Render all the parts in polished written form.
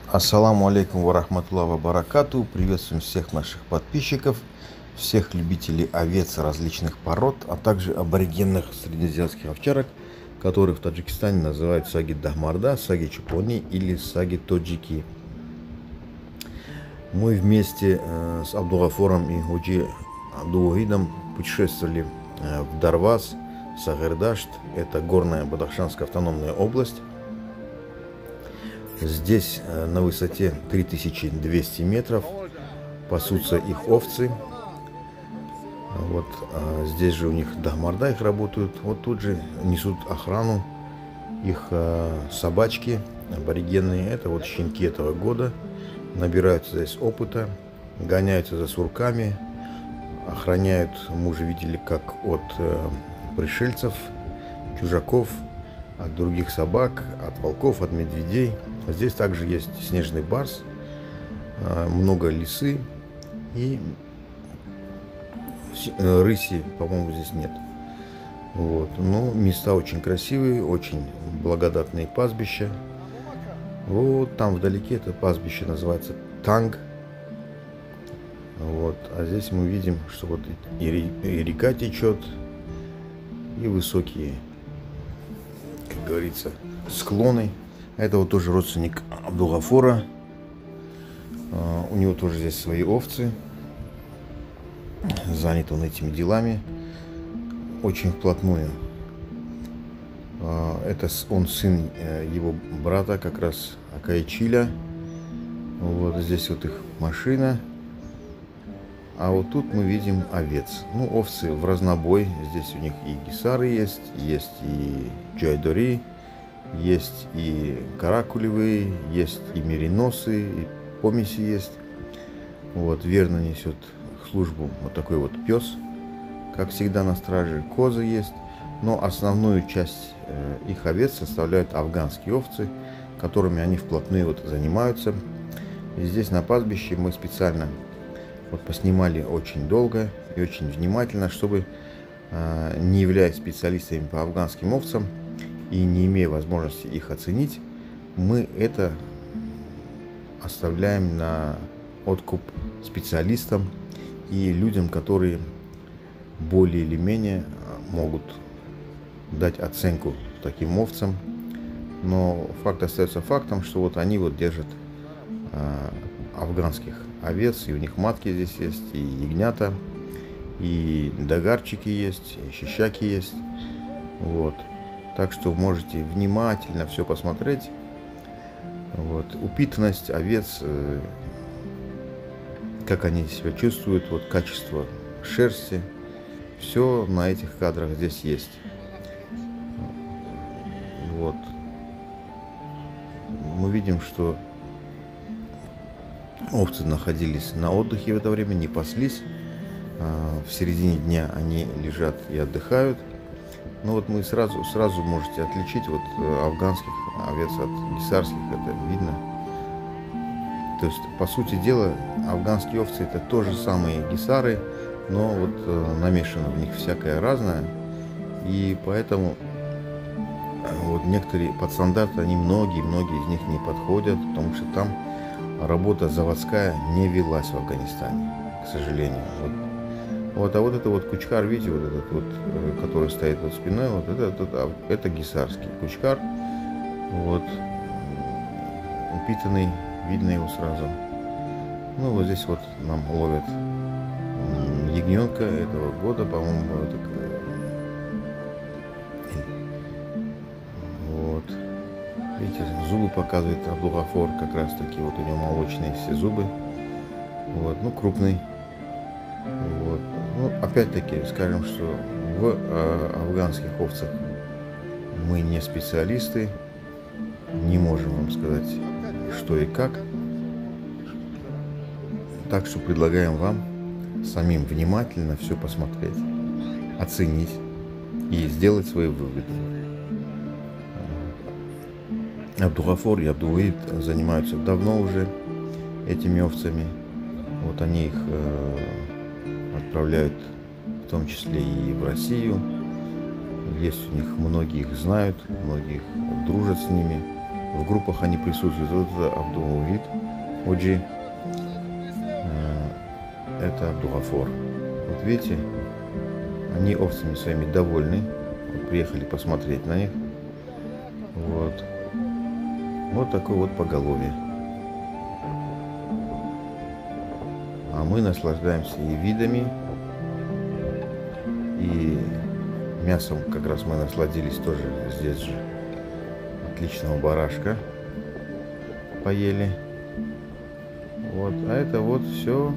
Ассаламу алейкум ва рахматуллахи ва баракату. Приветствуем всех наших подписчиков, всех любителей овец различных пород, а также аборигенных среднеазиатских овчарок, которых в Таджикистане называют саги Дахмарда, саги Чупони или саги Тоджики. Мы вместе с Абдулгафором и Худжи Абдулвахидом путешествовали в Дарваз, Сагердашт, это горная Бадахшанская автономная область. Здесь на высоте 3200 метров пасутся их овцы. Вот здесь же у них Дахмарда их работают. Вот тут же несут охрану их собачки аборигенные. Это вот щенки этого года. Набираются здесь опыта, гоняются за сурками, охраняют, мы уже видели, как от пришельцев, чужаков, от других собак, от волков, от медведей. Здесь также есть снежный барс, много лисы и рыси, по-моему, здесь нет. Вот. Но места очень красивые, очень благодатные пастбища. Вот там вдалеке это пастбище называется Танг. Вот. А здесь мы видим, что вот и река течет, и высокие, как говорится, склоны. Это вот тоже родственник Абдулгафора. У него тоже здесь свои овцы. Занят он этими делами очень вплотную. Это он сын его брата, как раз Акаичиля. Вот здесь вот их машина. А вот тут мы видим овец. Ну, овцы в разнобой. Здесь у них и гисары есть и джайдори, есть и каракулевые, есть и мериносы, и помеси есть. Вот, верно несет службу вот такой вот пес, как всегда на страже. Козы есть, но основную часть их овец составляют афганские овцы, которыми они вплотную вот занимаются. И здесь на пастбище мы специально вот поснимали очень долго и очень внимательно, чтобы, не являясь специалистами по афганским овцам и не имея возможности их оценить, мы это оставляем на откуп специалистам и людям, которые более или менее могут дать оценку таким овцам. Но факт остается фактом, что вот они вот держат афганских овец, и у них матки здесь есть, и ягнята, и догарчики есть, и щищаки есть. Вот. Так что можете внимательно все посмотреть. Вот. Упитанность овец, как они себя чувствуют, вот качество шерсти, все на этих кадрах здесь есть. Вот. Мы видим, что овцы находились на отдыхе в это время, не паслись. В середине дня они лежат и отдыхают. Ну вот мы сразу можете отличить вот афганских овец от гисарских, это видно. То есть, по сути дела, афганские овцы это тоже самые гисары, но вот намешано в них всякое разное. И поэтому вот некоторые под стандарты, многие из них не подходят, потому что там работа заводская не велась в Афганистане, к сожалению. А вот это вот кучкар, видите, вот этот вот, который стоит под спиной, вот это гисарский кучкар. Вот, упитанный, видно его сразу. Ну, вот здесь вот нам ловят ягненка этого года, по-моему, вот. Видите, зубы показывает Абдулгафор, как раз таки вот у него молочные все зубы. Вот, ну, крупный. Вот. Ну, опять-таки скажем, что в афганских овцах мы не специалисты, не можем вам сказать, что и как. Так что предлагаем вам самим внимательно все посмотреть, оценить и сделать свои выводы. Абдулгафор и Абдулвахид занимаются давно уже этими овцами. Вот они их отправляют в том числе и в Россию. Есть у них, многие их знают, многие дружат с ними. В группах они присутствуют. Вот это Абдул-Мувид, Оджи, это Абдул-Гафор. Вот видите, они овцами своими довольны. Вот приехали посмотреть на них. Вот. Вот такое вот поголовье. А мы наслаждаемся и видами, и мясом. Как раз мы насладились тоже здесь же. Отличного барашка поели. Вот. А это вот все,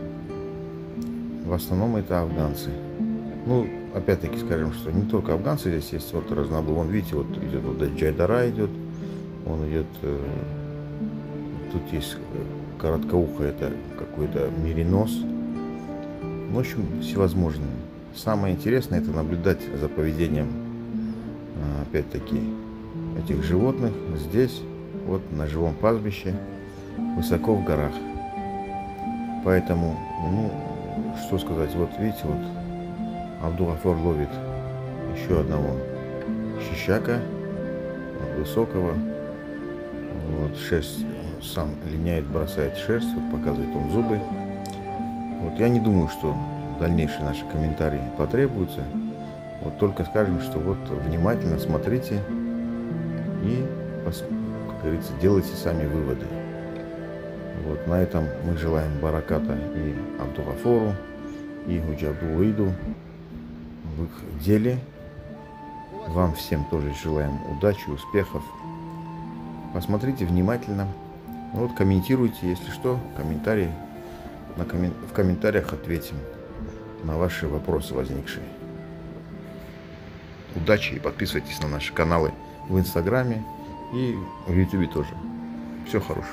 в основном это афганцы. Ну, опять-таки скажем, что не только афганцы здесь есть, вот разнобой. Вон, видите, вот идет вот Джайдара идет, он идет, тут есть короткоухо, это какой-то меринос. В общем, всевозможные. Самое интересное это наблюдать за поведением, опять-таки, этих животных здесь, вот на живом пастбище, высоко в горах. Поэтому, ну, что сказать, вот видите, вот Абдул-Гафор ловит еще одного щищака, вот, высокого, вот, шерсть сам линяет, бросает шерсть, вот показывает он зубы. Вот я не думаю, что дальнейшие наши комментарии потребуются. Вот только скажем, что вот внимательно смотрите и, как говорится, делайте сами выводы. Вот на этом мы желаем бараката и Абдул-Гафору, и Ходжи Абдул-Ваиду в их деле. Вам всем тоже желаем удачи, успехов. Посмотрите внимательно. Вот комментируйте, если что, комментарии. В комментариях ответим на ваши вопросы возникшие. Удачи и подписывайтесь на наши каналы в Инстаграме и в Ютубе тоже. Всего хорошего.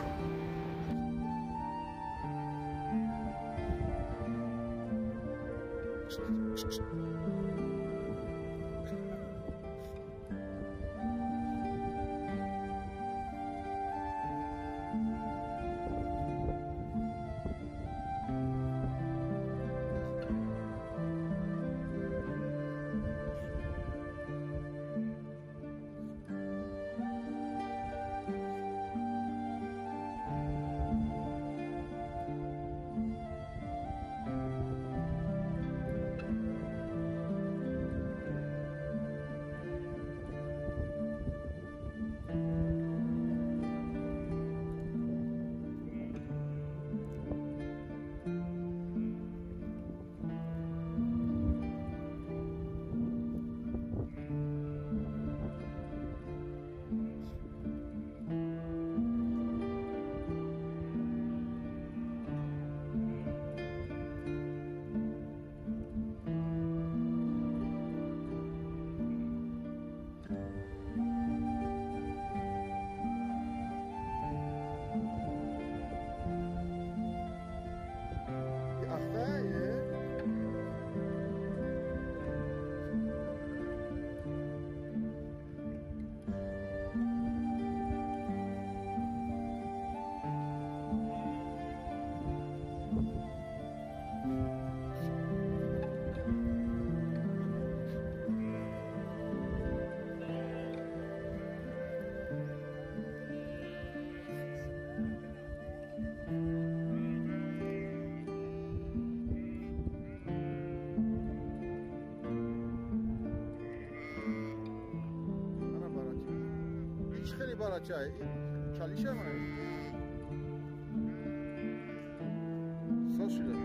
خیلی بالاچه چالیشه من ساز شده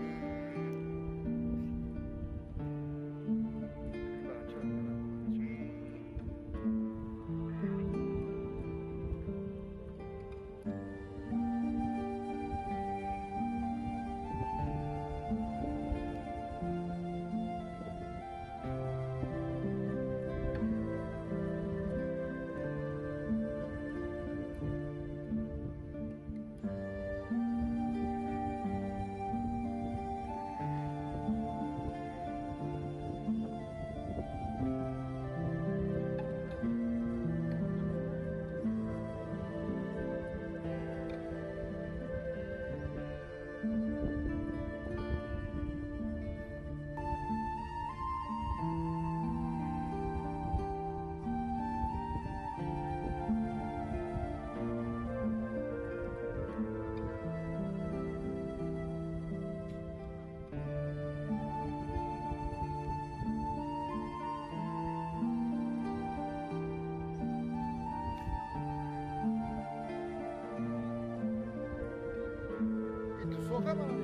soka bana.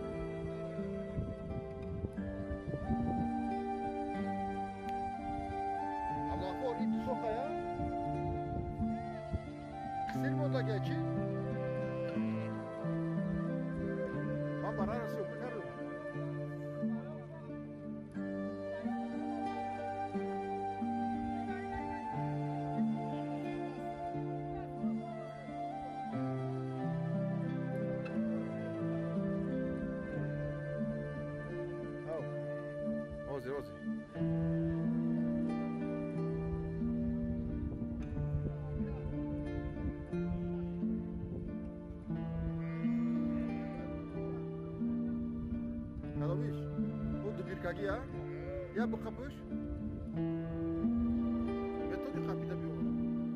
Ama for ip soka ya. Kısır moda geçi. Ben bana nasıl yaparım? Ozi, ozi. Kalamış. Bu da bir kagi ya. Ya bu kapış. Ve tadı kapıda bir olur.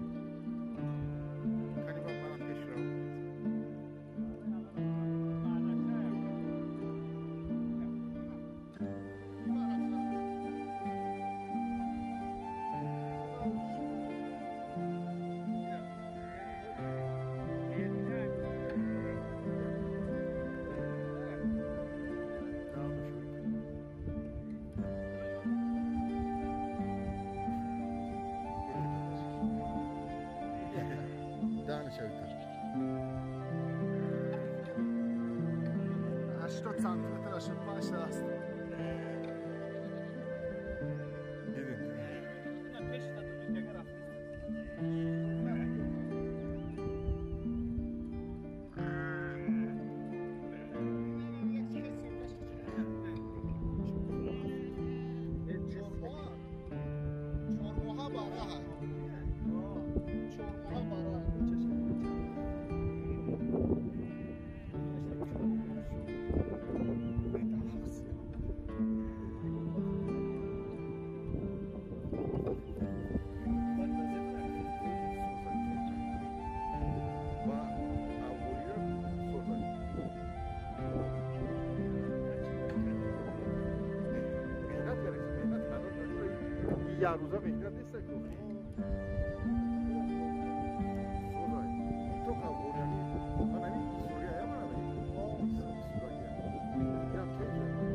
Kani bana peşra. Daha ne çevirtir? 80 santimetre aşıp aşağı astı. Gidin. Çorbaha bara ha. Çorbaha bara. Ya روزا مهنت نیست که تو که اوریانی من همین سوریا یا من همین سوریا یا تو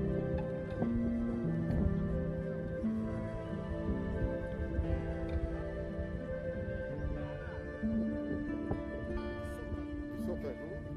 سوپر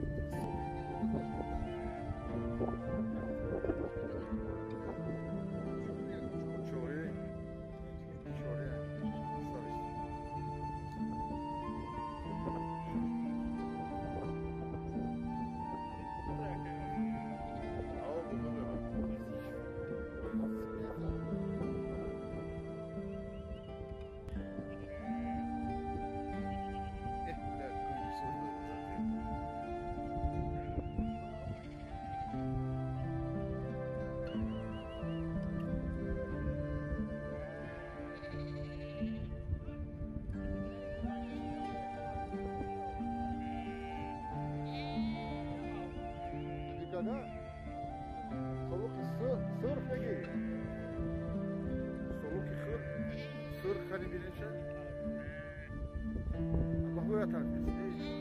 Dikkat ha. Soluk sırf ne ki? Soluk sırf hani bilinçe. Allah bu yatar.